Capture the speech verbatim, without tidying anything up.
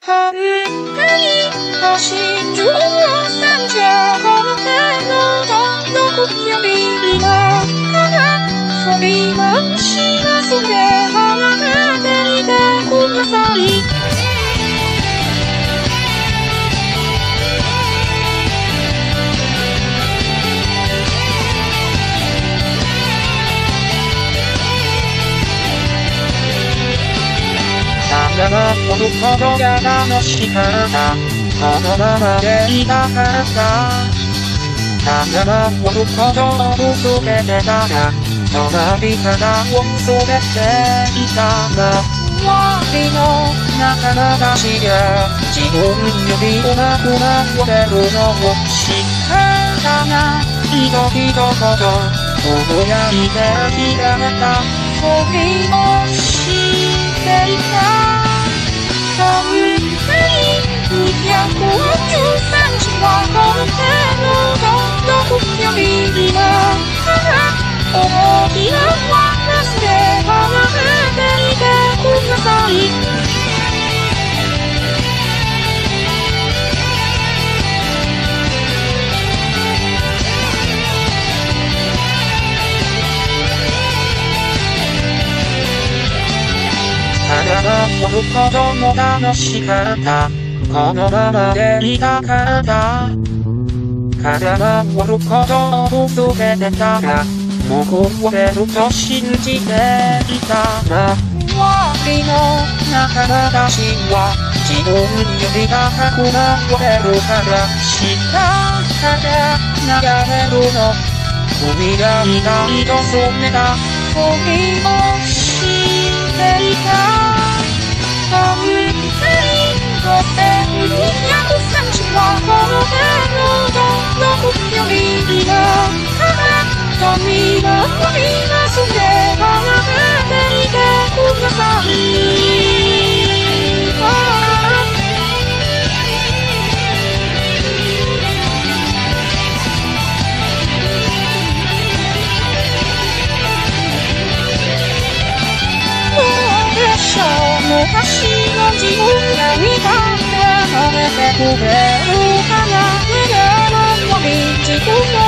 하늘이 다시 주어산 저거는 너도 너 국경이나 하나 소리만 시가 속에 하나가 내리다 구겨서리 나가 모두 커져가다 너시 가다 너가 말이다 가다 나가 모두 커져 어둠 속에 내다가 너가 비가다 원 속에 때리다가 와리너 나가나가 시려 지금은 여기 오나구나 그대로 너 없이 가다나 이거 이거 커져 오고야 이대로 기다렸다 소리 없이 내리다 서울이 그냥 고주산 지와 거룩해도 너 국경이나 하나 어디나 와나스게 하나를 내리게 구겨서리 하나가 모두 커져 너가 너시 가다 건너가 내리다 가다 가다가 모두 커져 어둠 속에 냈다가 무고에로부터 신지 내리다가 와리너 나가나 다시 와 지금은 여기가 하구나 그대로 가라 시다 가다 나가래로 너 우리가 이가 이거 속내가 소리 없이 내리다 서울이 것에 우리냐 우산지와 걸어가로도 너 국경이나 더 미가 우리가 속에 하나가 내리게 구겨서리 너가 시너지 우량이 담배 너의 배고배로 하나 그녀는 여기 지구로